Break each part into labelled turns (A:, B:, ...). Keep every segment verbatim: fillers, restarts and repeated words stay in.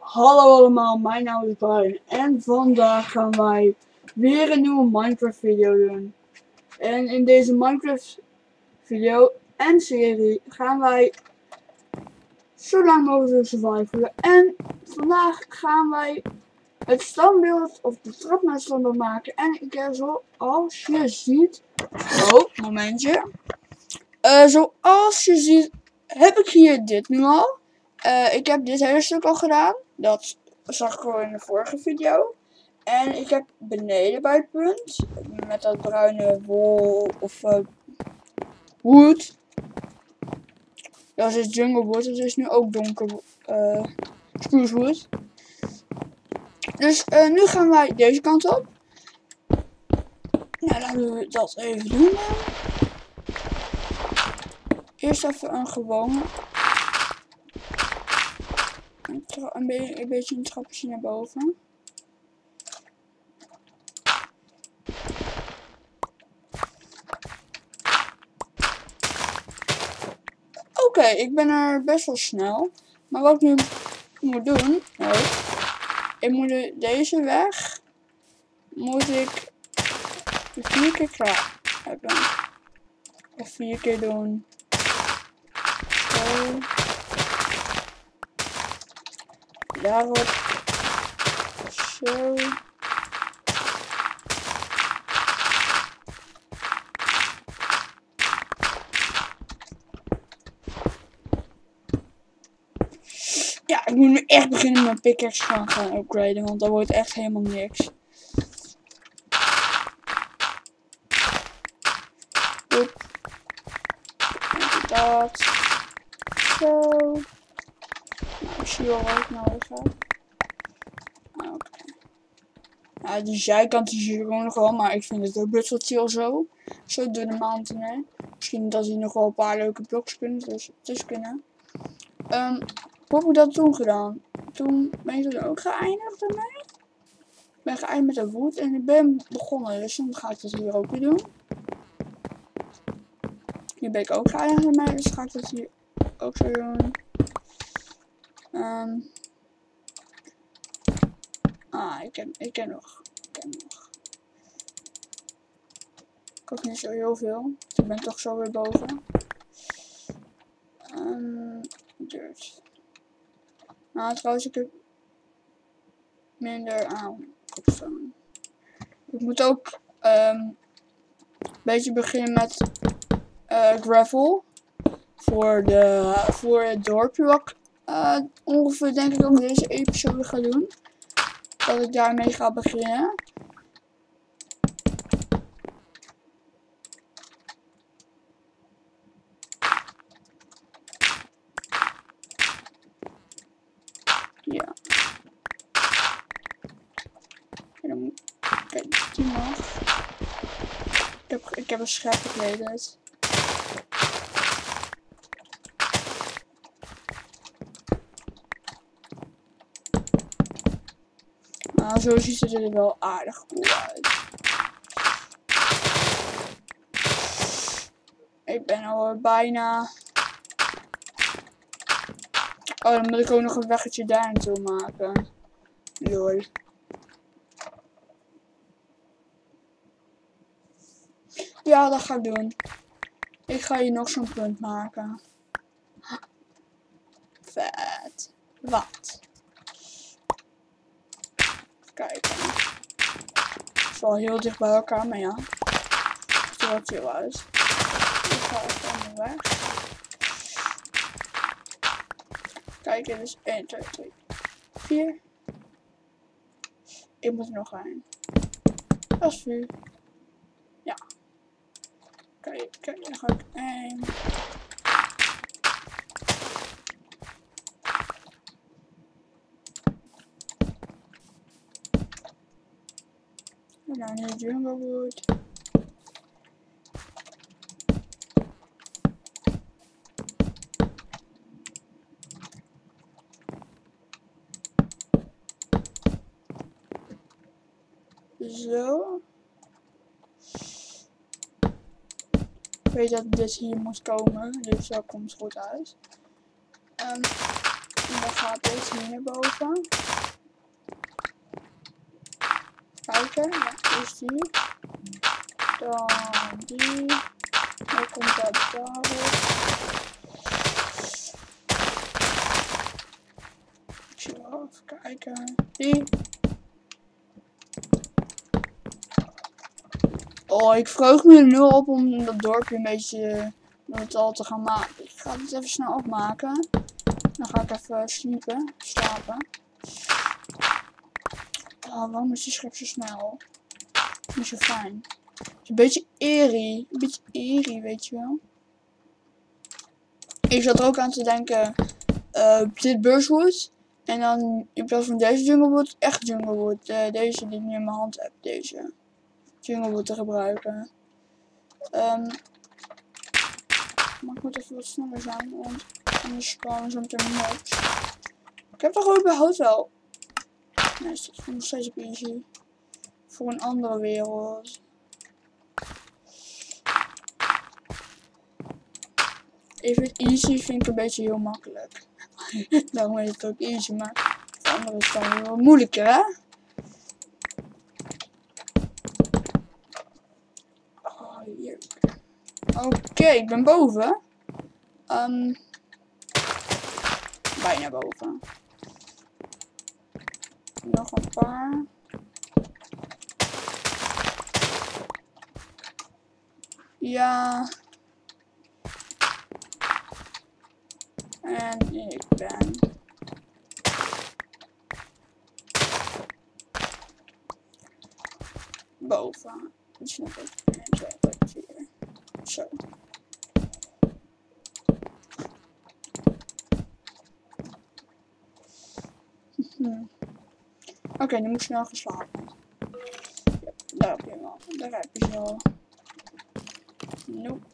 A: Hallo allemaal, mijn naam is Brian en vandaag gaan wij weer een nieuwe Minecraft video doen. En in deze Minecraft video en serie gaan wij zo lang mogelijk survivalen. En vandaag gaan wij het standbeeld of de trap naar het standbeeld maken. En ik heb zoals je ziet, oh momentje, uh, zoals je ziet heb ik hier dit nu al. Uh, ik heb dit hele stuk al gedaan. Dat zag ik al in de vorige video. En ik heb beneden bij het punt, met dat bruine wol of uh, wood. Dat is jungle wood. Het is nu ook donker uh, spruce wood. Dus uh, nu gaan wij deze kant op. Nou, laten we dat even doen. Eerst even een gewone. Een, be een beetje een trappetje naar boven. Oké, okay, ik ben er best wel snel. Maar wat ik nu moet doen, nee, ik moet deze weg, moet ik vier keer klaar hebben. Of vier keer doen. Zo. Daarop. Zo. Ja, ik moet nu echt beginnen met mijn pickaxe gaan, gaan upgraden, want dat wordt echt helemaal niks. Oep. Dat. Zo. Nou, ik zie wel wat ik nodig heb. Oké. Okay. Nou, die zijkant is hier gewoon nog wel, maar ik vind het ook best wel chill zo. Zo door de mountain, hè. Misschien dat hij nog wel een paar leuke blokjes kunnen, dus tussen kunnen. Um, hoe heb ik dat toen gedaan? Toen ben ik er ook geëindigd ermee. Ik ben geëindigd met de wood en ik ben begonnen, dus dan ga ik dat hier ook weer doen. Hier ben ik ook geëindigd ermee, dus ga ik dat hier ook zo doen. Um, ah, ik heb, ik heb nog. Ik heb nog. Ik heb niet zo heel veel. Ik ben toch zo weer boven. Um, dirt. Nou, trouwens, ik heb minder aan cobblestone. Ik moet ook um, een beetje beginnen met uh, gravel. Voor, de, voor het dorpje wat ik uh, ongeveer denk ik ook deze episode ga doen. Dat ik daarmee ga beginnen. Ja. En dan moet kijk, die nog. Ik heb, ik heb een scherp gekleed. Nou, zo ziet het er wel aardig cool uit. Ik ben al bijna. Oh, dan moet ik ook nog een weggetje daar naartoe maken. Lol. Ja, dat ga ik doen. Ik ga hier nog zo'n punt maken. Vet. Wat? Kijk. Het is wel heel dicht bij elkaar, maar ja. Het ziet er wel chill uit. Ik ga even allemaal weg. Kijk, dit is één, twee, drie, vier. Ik moet er nog een. Dat is vier. Ja. Kijk, kijk, dan ga ik één. En dan hier jungle wood. Zo. Ik weet dat dit hier moet komen, dus dat komt goed uit. Um, dan gaat deze hier naar boven. Kijken, ja, is die. Dan die. Dan komt dat daarop. Ik zie wel even kijken. Die. Oh, ik vroeg me er nu op om dat dorpje een beetje het al te gaan maken. Ik ga het even snel opmaken. Dan ga ik even sliepen, slapen. Oh, waarom is die schep zo snel? Niet zo fijn. Het is een beetje eerie. Een beetje eerie, weet je wel. Ik zat er ook aan te denken. Uh, dit Bushwood. En dan in plaats van deze Junglewood, echt Junglewood. Uh, deze die ik nu in mijn hand heb. Deze Junglewood te gebruiken. Um, maar ik moet even wat sneller zijn. Want anders komen zo meteen mobs. Ik heb toch ook überhaupt wel. Nee, is dat nog steeds op easy. Voor een andere wereld. Even easy vind ik een beetje heel makkelijk. Daarom heet het ook easy, maar voor anderen is het dan weer wat moeilijker, hè? Oh, hier. Oké, okay, ik ben boven. Um, bijna boven. Nog een paar. Ja. En ik ben boven. Iets nog één, twee, drie, vier. Zo. Hm. Oké, okay, nu moet ik snel gaan slapen. Ja, daar heb je hem al. Daar heb je ze al. Nope.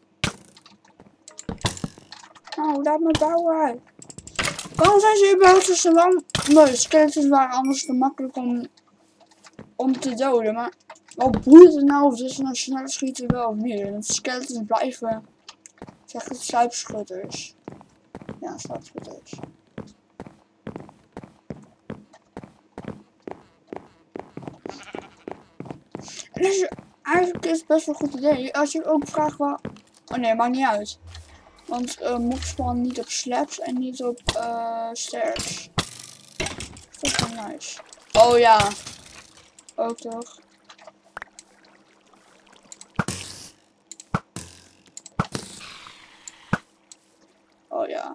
A: Oh, laat me bouwen. Waarom zijn ze überhaupt zo lang? Nee, skeletons waren anders te makkelijk om, om te doden. Maar wat boeit het nou of ze nou sneller schieten wel of niet? En skeletons blijven. Zeg het sluipschutters. Ja, sluipschutters. En dus, eigenlijk is het best wel een goed idee. Als je ook vraagt waar. Oh nee, maakt niet uit. Want uh, mobs spawnen niet op slabs en niet op uh, stairs. Dat is wel nice. Oh ja. Ook toch. Oh ja.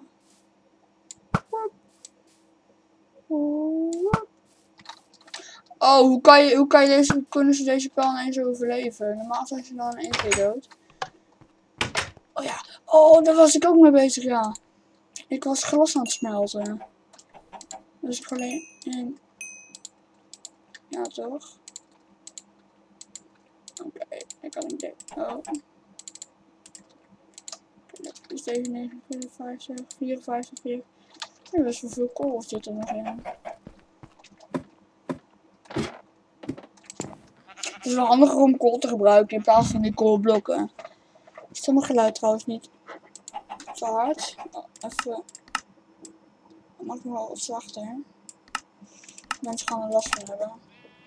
A: Oh, hoe kan je, hoe kan je deze, hoe kunnen ze deze pijl ineens overleven? Normaal zijn ze dan in één keer dood. Oh ja. Oh, daar was ik ook mee bezig, ja. Ik was glas aan het smelten. Dus ik alleen in. Ja, toch? Oké, okay, ik kan hem denken. Oh. Dus deze negenenvijftig, vierenvijftig, vier. Er is best wel veel kool zit er nog in. Het is wel handiger om kool te gebruiken in plaats van die koolblokken. Is dat mijn geluid trouwens niet te hard? Oh, even. Dan mag ik nog wel wat zachter. Mensen gaan er last van hebben.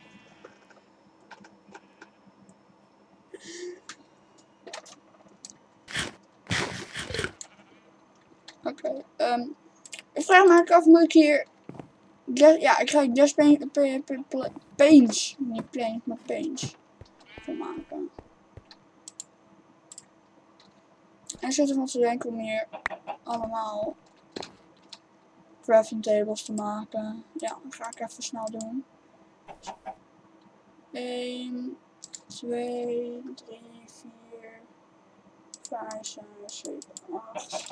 A: Oké, okay, um, ik vraag me eigenlijk af, moet ik hier. Ja, ik ga hier just paints, niet planes, maar paints van maken. En ik zit ervan te denken om hier allemaal crafting tables te maken. Ja, dat ga ik even snel doen. één, twee, drie, vier, vijf, zes, zeven, acht.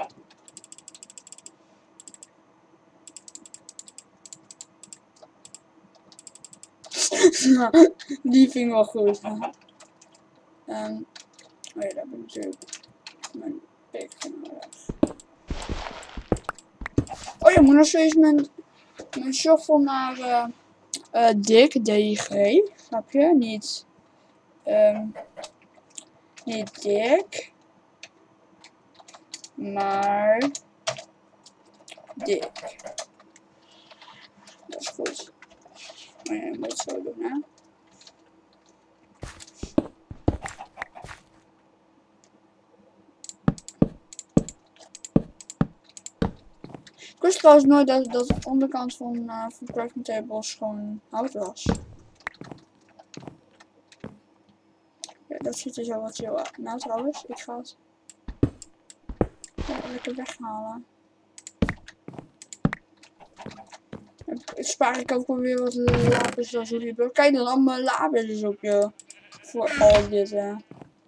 A: Die vind ik wel goed. Um, oh ja, daar ben ik natuurlijk mijn pik nodig. Oh ja, moet nog steeds mijn, mijn shuffle naar uh, uh, Dick, D I G, snap je? Niet, um, niet Dick, maar dik. Dat is goed. Maar ja, je moet het zo doen, hè. Ik wist trouwens nooit dat, dat de onderkant van, uh, van crafting tables gewoon hout was. Ja, dat ziet er zo wat heel uit. Nou trouwens, ik ga het lekker weghalen. Het spaar ik ook wel weer wat lapis zoals jullie hebben. Kijk dan allemaal lapis op je. Voor al dit. Uh.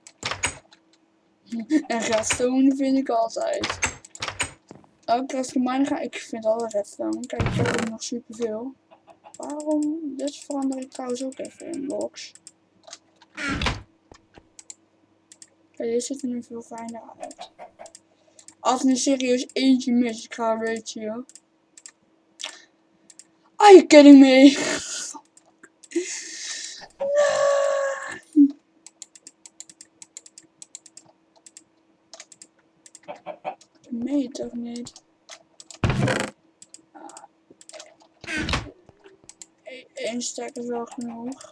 A: En redstone vind ik altijd. Ook redstone ga ik vind altijd redstone. Kijk, ik heb er nog superveel. Waarom? Dit verander ik trouwens ook even in blocks. Kijk, dit ziet er nu veel fijner uit. Als er serieus eentje mis, ik ga rage joh. Are you kidding me? Nee. Nee, toch niet. Eén stack is wel genoeg.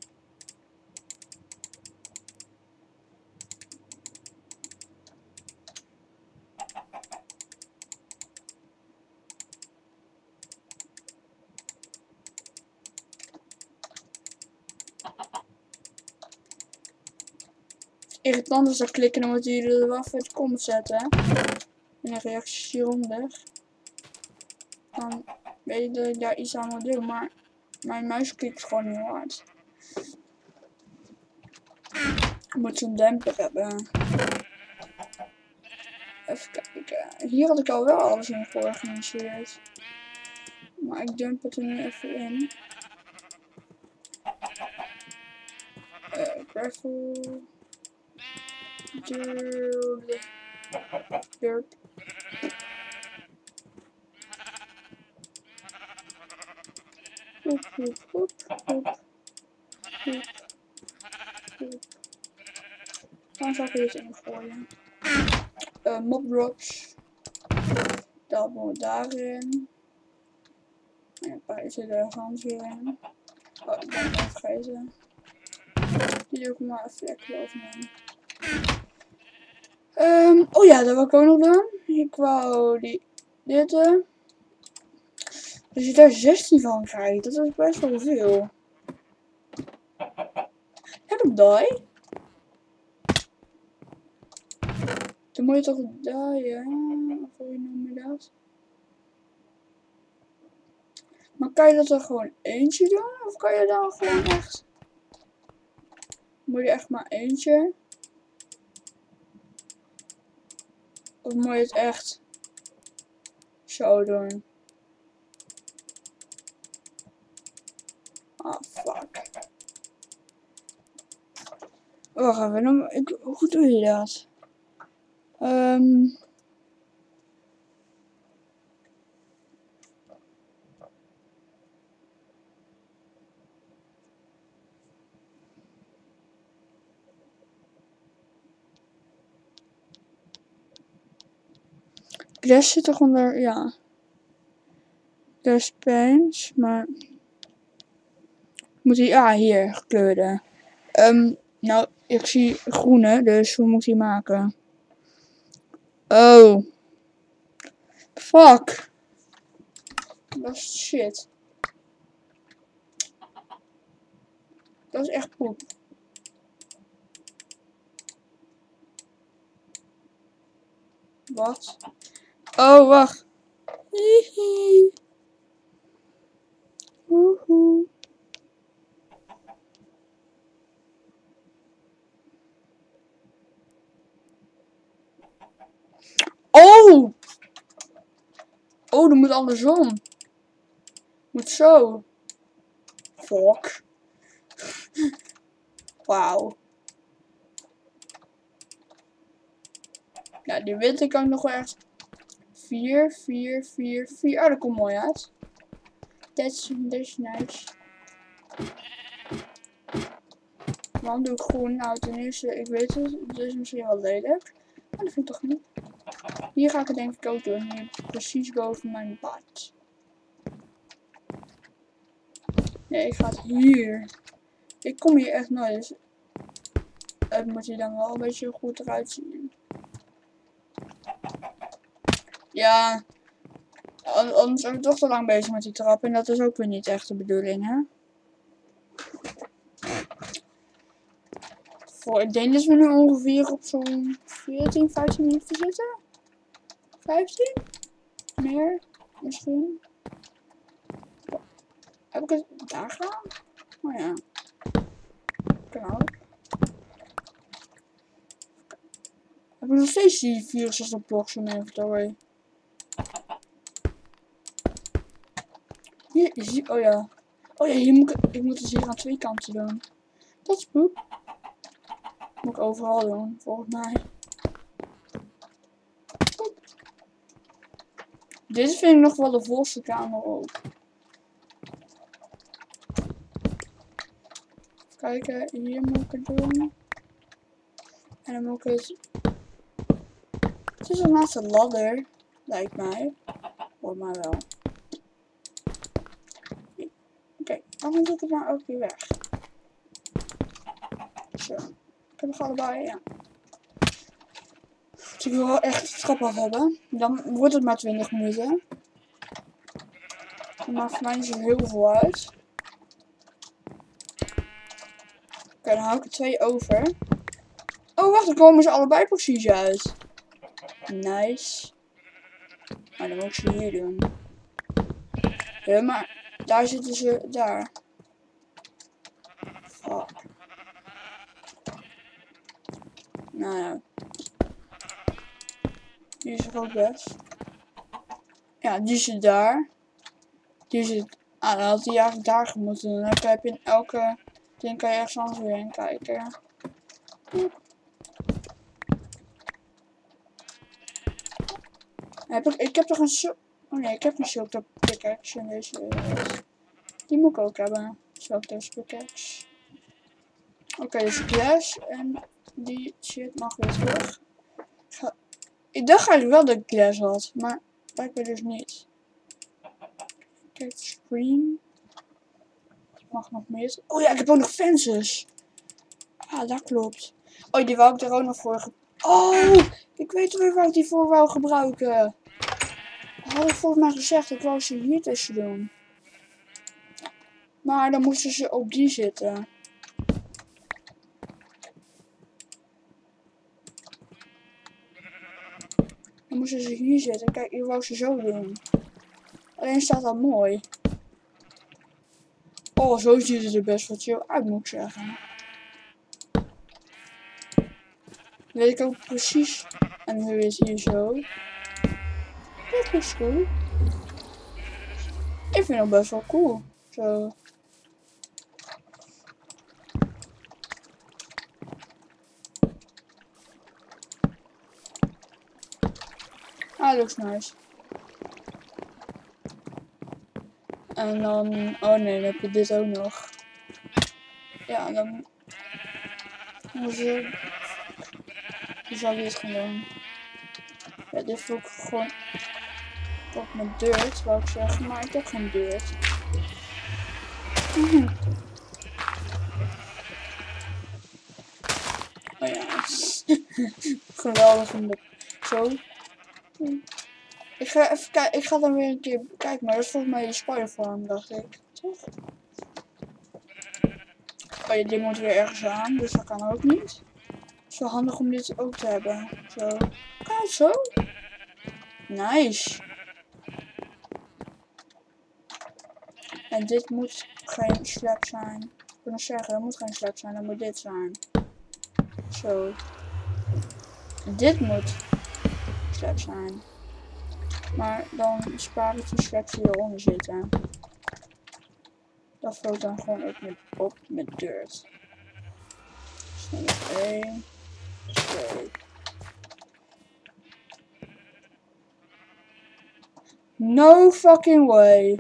A: Irritant is dat klikken, dan moeten jullie er wel even in de comments zetten. En de reacties hieronder. Dan weet je dat ik daar iets aan moet doen, maar mijn muis klikt gewoon heel hard. Ik moet zo'n demper hebben. Even kijken. Hier had ik al wel alles in georganiseerd. Maar ik dump het er nu even in. Uh, gravel. Dirt. Dirt. Hoep, hoep, hoep, hoep. Hoep. Hoep. Dan zal ik dit ingooien. Uh, mob drops. Dat moet daarin. En een paar zitten er gans weer in. Oh, ik ben het vergeten. Die doe ik maar even lekker overnemen. Um, oh ja, dat wil ik ook nog doen. Ik wou die, dit. Uh, als je daar zestien van krijgt, dat is best wel veel. Heb ik die? Dan moet je toch dieën, of hoe noem je dat? Maar kan je dat dan gewoon eentje doen? Of kan je dan gewoon echt... Moet je echt maar eentje? Of moet je het echt zo doen? Ah, fuck. Wacht even, ik, hoe doe je dat? Um, Grass zit toch onder, ja. Grass paints, maar... Moet hij, ah, hier, gekleurde. Um, nou, ik zie groene, dus hoe moet hij maken? Oh. Fuck. Dat is shit. Dat is echt poep. Wat? Oh, wacht. Hihi. Woehoe. Oh! Oh, dat moet andersom. Moet zo. Fuck. Wauw. Nou, die witte kan ik nog wel echt. vier, vier, vier, vier. Oh, dat komt mooi uit. That's, that's nice. Waarom doe ik groen? Nou, ten eerste, ik weet het. Het is misschien wel lelijk. Maar dat vind ik toch niet. Hier ga ik het denk ik ook doen. Hier precies boven mijn bad. Nee, ik ga het hier. Ik kom hier echt nooit. Dus het moet hier dan wel een beetje goed eruit zien. Ja. Anders zijn we toch te lang bezig met die trap. En dat is ook weer niet echt de bedoeling, hè? Voor, ik denk dat we nu ongeveer op zo'n veertien, vijftien minuten zitten. vijftien? Meer? Misschien? Heb ik het daar gedaan? Oh ja. Kan ook. Heb ik nog steeds die vierenzestig blocks in mijn inventory? Hier is die. Oh ja. Oh ja, hier moet ik, ik moet het hier aan twee kanten doen. Dat is poep. Moet ik overal doen, volgens mij. Poep. Dit vind ik nog wel de volste kamer ook. Even kijken, hier moet ik het doen. En dan moet ik het... Het is een naast de ladder, lijkt mij. Hoor maar wel. Oké, okay, dan moet ik het maar ook weer weg. Zo. Ik heb het allebei, ja. Dus ik wil wel echt het trap af hebben. Dan wordt het maar twintig minuten. Dat maakt voor mij niet zo heel veel uit. Oké, okay, dan hou ik er twee over. Oh, wacht, dan komen ze allebei precies uit. Nice. Maar dan moet ik ze hier doen. Ja, maar daar zitten ze, daar. Fuck. Nou ja. Die is er ook best. Ja, die zit daar. Die zit... Ah, dan had die eigenlijk daar gemoeten. Dan heb je in elke ding kan je ergens anders weer heen kijken. Heb ik, ik heb toch een zo... Oh nee, ik heb een Silk pickaxe in deze... Die moet ik ook hebben. Silk pickaxe. Oké, okay, dus glass en die shit mag weer terug. Ga... Ik dacht eigenlijk wel dat ik glass had, maar blijkbaar dus niet. Kijk, screen. Mag nog meer. Oh ja, ik heb ook nog fences. Ah, dat klopt. Oh, die wou ik er ook nog voor gebruiken. Oh, ik weet weer waar ik die voor wou gebruiken. Dat had ik volgens mij gezegd. Ik wou ze hier tussen doen. Maar dan moesten ze op die zitten. Dan moesten ze hier zitten. Kijk, ik wou ze zo doen. Alleen staat dat mooi. Oh, zo ziet het er best wel chill uit, moet ik zeggen. Weet ik ook precies. En nu is hier zo. Dat is cool. Ik vind het best wel cool. Zo. Ah, looks nice. En dan... Oh nee, dan heb je dit ook nog. Ja, dan... Hoe zou Hoe zou ik dit gaan doen? Ja, dit voel ik gewoon... Op mijn dirt, wou ik zeggen. Maar ik heb geen dirt. Mm-hmm. Oh ja. Geweldig om de... Zo. Ik ga even kijken, ik ga dan weer een keer kijken, maar dat is volgens mij de spider farm, dacht ik. Toch? Oh ja, dit moet weer ergens aan, dus dat kan ook niet. Het is wel handig om dit ook te hebben. Zo. Kan het zo? Nice. En dit moet geen slab zijn. Ik wil nog zeggen, dat moet geen slab zijn, dat moet dit zijn. Zo. Dit moet slab zijn. Maar dan spaar ik die slabs die eronder zitten. Dat vloot dan gewoon ook met, op met dirt. Dus dan nog één, twee. No fucking way.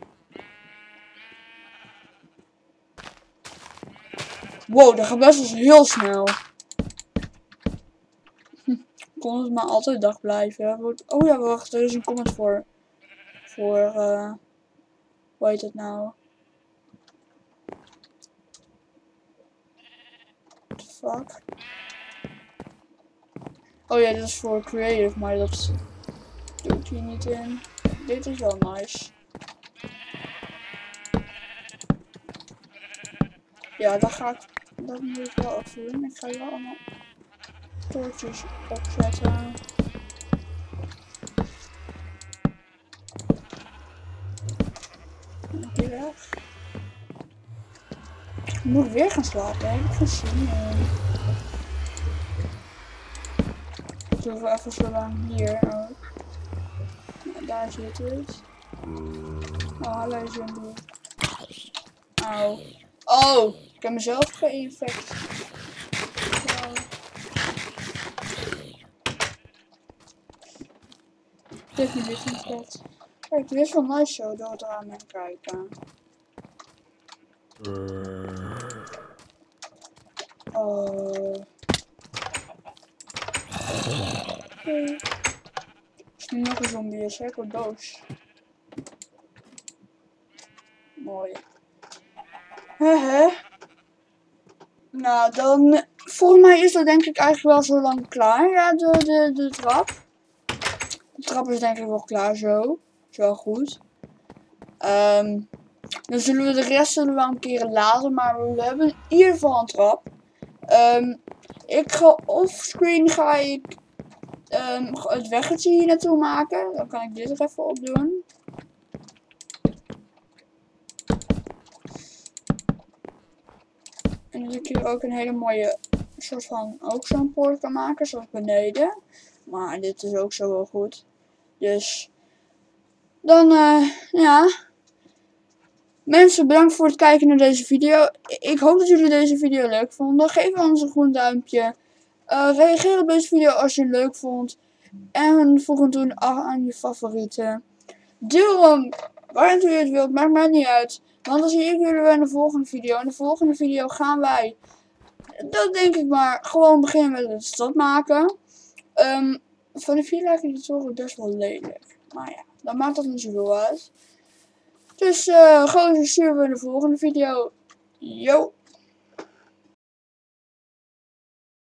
A: Wow, dat gaat best wel heel snel. kon het maar altijd dag blijven. Oh ja, wacht, er is een comment voor. Voor, uh, hoe heet het nou? What the fuck? Oh ja, dit is voor creative, maar dat doet hier niet in. Dit is wel nice. Ja, dat ga ik, dat moet ik wel even doen. Ik ga hier allemaal toortjes opzetten. Hier weg. Moet ik weer gaan slapen? Heb ik geen zin in. Ik doe even zo lang hier ook. Ja, daar zit het. Oh, hallo zombie. Auw. Oh, ik heb mezelf geïnfect. Wow. Dit is dus niet vet. Kijk, dit is wel nice zo door het raam heen kijken. Oh. Okay. Als nu nog een zombie is, hè? Ik word boos. Mooi. Hehe. Nou, dan... Volgens mij is dat denk ik eigenlijk wel zo lang klaar. Ja, de, de, de trap. De trap is denk ik wel klaar zo. Is wel goed. Um, dan zullen we de rest zullen we wel een keer laten. Maar we hebben in ieder geval een trap. Um, ik ga offscreen ga ik um, het weggetje hier naartoe maken. Dan kan ik dit er even op doen. En dat ik hier ook een hele mooie soort van ook zo'n poort kan maken, zoals beneden. Maar dit is ook zo wel goed. Dus dan uh, ja. Mensen, bedankt voor het kijken naar deze video. Ik hoop dat jullie deze video leuk vonden. Geef ons een groen duimpje. Uh, reageer op deze video als je het leuk vond. En voeg hem toe aan je favorieten. Deel hem waar je het wilt, maakt mij niet uit. Want dan zie ik jullie weer in de volgende video. In de volgende video gaan wij, dat denk ik maar, gewoon beginnen met het stad maken. Um, van de vier lijken die toren best wel lelijk. Maar ja, dan maakt dat niet zoveel uit. Dus uh, gewoon zien we in de volgende video. Yo!